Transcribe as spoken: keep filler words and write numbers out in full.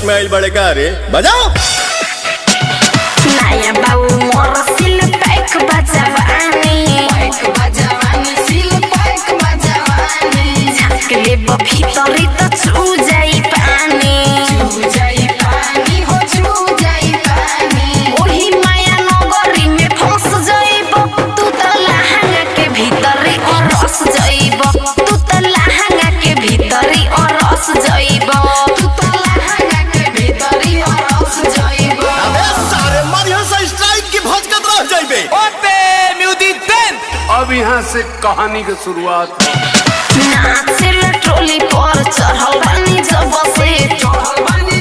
में आइल बड़े का रे बजाओ नया बाबू मोर सिल पैक बजवानी पैक बजवानी सिल पैक बजवानी झाक ले भीतरी त छू जाई पानी छू जाई पानी हो छू जाई पानी ओही माया नगरी में फंस जाइबो तू त लहंगा के भीतरी और रस जाइबो तू त लहंगा के भीतरी और रस जाइबो तू त लहंगा के भीतरी और रस जाइबो अब यहाँ से कहानी की शुरुआत नाचेला ट्रोली पर चढ़ल बानी जब से चढ़ल बानी